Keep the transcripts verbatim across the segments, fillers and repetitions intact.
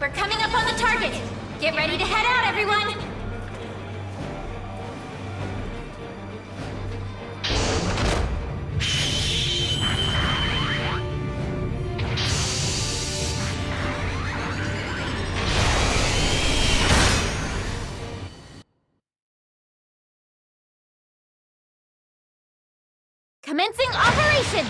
We're coming up on the target! Get ready to head out, everyone! Commencing operation!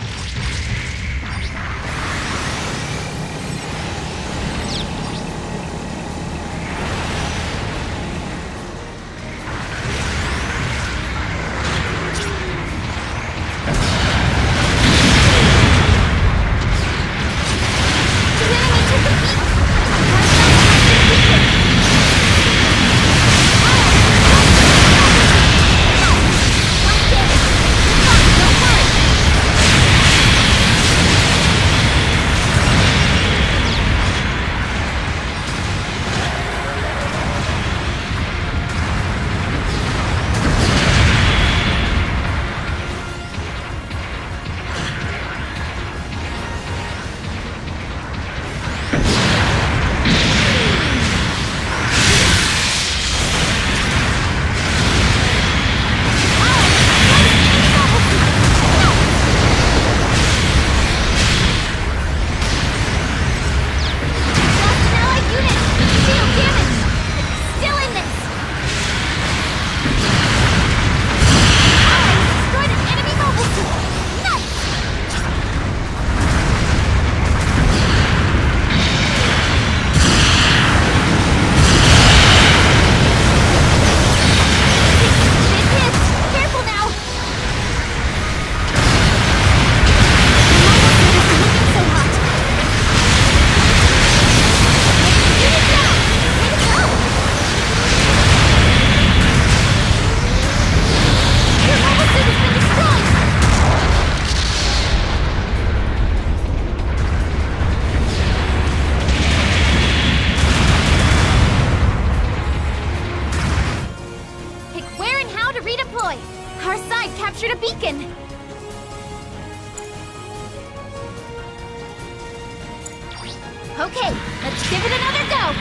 Our side captured a beacon! Okay, let's give it another go!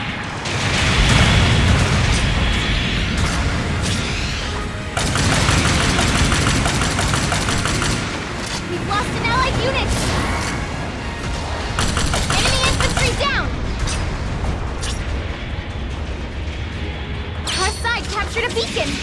We've lost an allied unit! Enemy infantry down! Our side captured a beacon!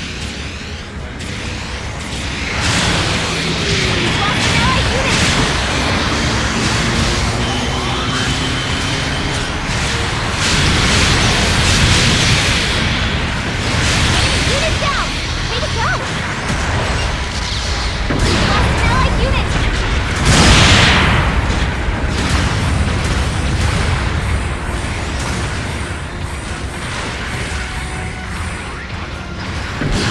You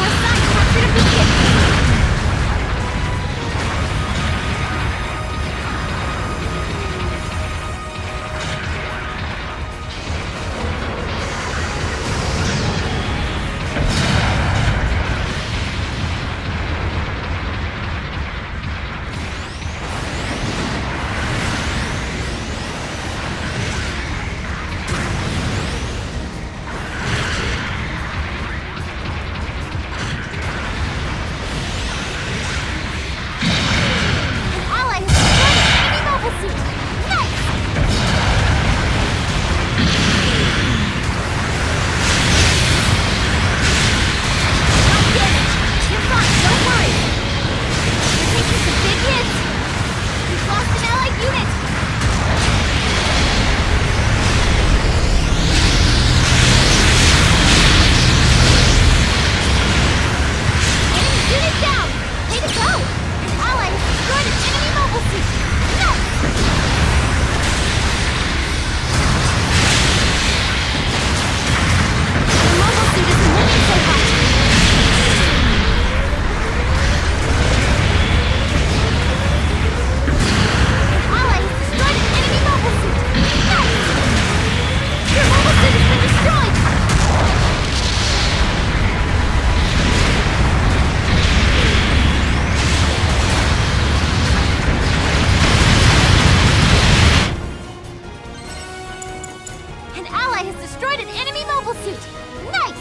has destroyed an enemy mobile suit! Nice!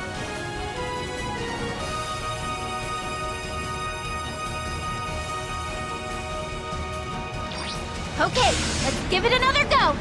Okay, let's give it another go!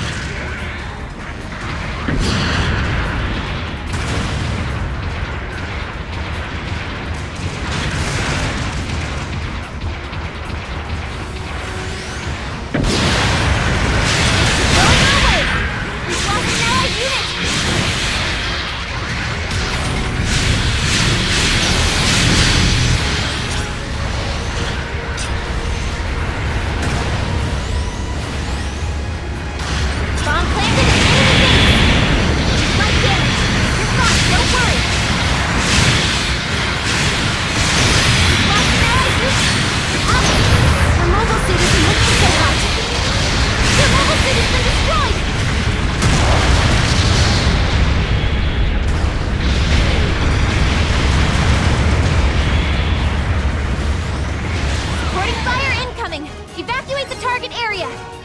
Evacuate the target area!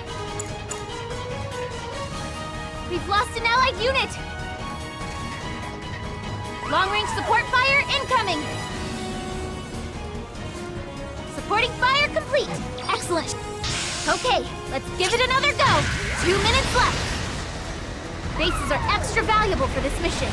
We've lost an allied unit! Long-range support fire incoming! Supporting fire complete! Excellent! Okay, let's give it another go! Two minutes left! Bases are extra valuable for this mission.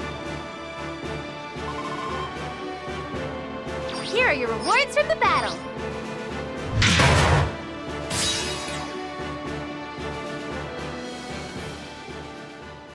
Here are your rewards from the battle!